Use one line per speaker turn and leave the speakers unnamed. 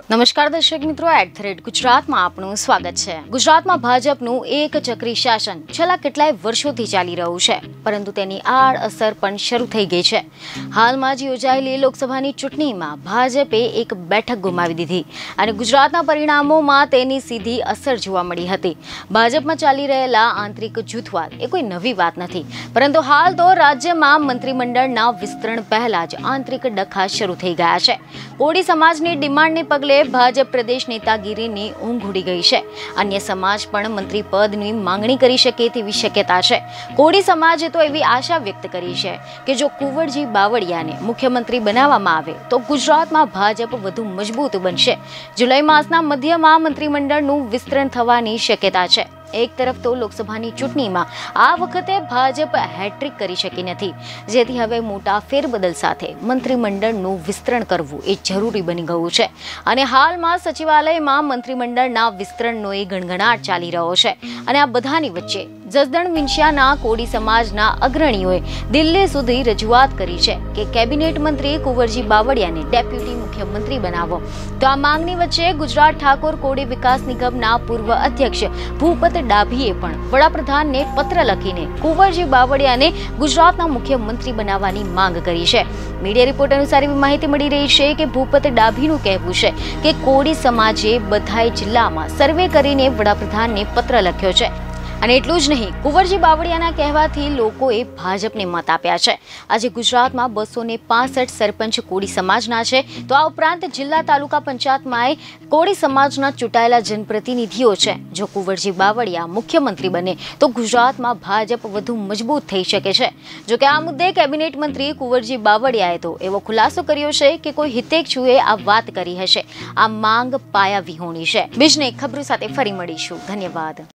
નમસ્કાર દર્શક મિત્રો, @ગુજરાતમાં આપનું સ્વાગત છે। ગુજરાતમાં ભાજપનું એક ચક્રી શાસન છેલ્લા કેટલાય વર્ષોથી ચાલી રહ્યું છે, પરંતુ તેની આડઅસર પણ શરૂ થઈ ગઈ છે। હાલમાં જ યોજાયેલી લોકસભાની ચૂંટણીમાં ભાજપે એક બેઠક ગુમાવી દીધી અને ગુજરાતના પરિણામોમાં તેની સીધી અસર જોવા મળી હતી। ભાજપમાં ચાલી રહેલા આંતરિક જૂથવાદ એ કોઈ નવી વાત નથી, પરંતુ હાલ તો રાજ્યમાં મંત્રીમંડળના વિસ્તરણ પહેલા જ આંતરિક ડખા શરૂ થઈ ગયા છે। કોળી સમાજની ડિમાન્ડને પગલે ભાજપ પ્રદેશ નેતાગીરીની ઊંઘ ઉડી ગઈ છે। અન્ય સમાજ પણ મંત્રી પદની માંગણી કરી શકે તેવી શક્યતા છે। કોળી સમાજે તો એવી આશા વ્યક્ત કરી છે કે જો કુંવરજી બાવળિયાને મુખ્યમંત્રી બનાવવામાં આવે તો ગુજરાતમાં ભાજપ વધુ મજબૂત બનશે। જુલાઈ માસના મધ્યમાં મંત્રીમંડળનું વિસ્તરણ થવાની શક્યતા છે। એક તરફ તો લોકસભાની ચૂંટણીમાં આ વખતે ભાજપ હેટ્રિક કરી શકી નથી, જેથી હવે મોટા ફેરબદલ સાથે મંત્રીમંડળનું વિસ્તરણ કરવું એ જરૂરી બની ગયું છે અને હાલમાં સચિવાલયમાં મંત્રીમંડળના વિસ્તરણનો એ ગણગણાટ ચાલી રહ્યો છે। અને આ બધાની વચ્ચે જસદણ વિંછિયાના કોળી સમાજના અગ્રણીઓએ દિલ્હી સુધી રજૂઆત કરી છે કે કેબિનેટ મંત્રી કુંવરજી બાવળિયાને ડેપ્યુટી મુખ્યમંત્રી બનાવો। તો આ માંગણી વચ્ચે ગુજરાત ઠાકોર કોળી વિકાસ નિગમના પૂર્વ અધ્યક્ષ ભૂપત ડાભીએ પણ વડાપ્રધાનને પત્ર લખીને કુંવરજી બાવળિયાને ગુજરાતના મુખ્યમંત્રી બનાવવાની માંગ કરી છે। મીડિયા રિપોર્ટ અનુસાર એવી માહિતી મળી રહી છે કે ભૂપત ડાભીનું કહેવું છે કે કોળી સમાજે બધાય જિલ્લામાં સર્વે કરીને વડાપ્રધાનને પત્ર લખ્યો છે અને એટલું જ નહીં, કુંવરજી બાવળિયાના કહેવાથી લોકોએ ભાજપને મત આપ્યા છે। આજે ગુજરાતમાં 265 સરપંચ કોળી સમાજના છે, તો આ ઉપરાંત જિલ્લા તાલુકા પંચાયતમાં કોળી સમાજના ચૂંટાયેલા જનપ્રતિનિધિઓ છે। જો કુંવરજી બાવળિયા મુખ્યમંત્રી બને તો ગુજરાતમાં ભાજપ વધુ મજબૂત થઈ શકે છે। જોકે આ મુદ્દે કેબિનેટ મંત્રી કુંવરજી બાવળિયાએ તો એવો ખુલાસો કર્યો છે કે કોઈ હિતેચ્છુએ આ વાત કરી હશે। આ માંગ પાયા વિહોણી છે। બીજને ખબરો સાથે ફરી મળીશું। ધન્યવાદ।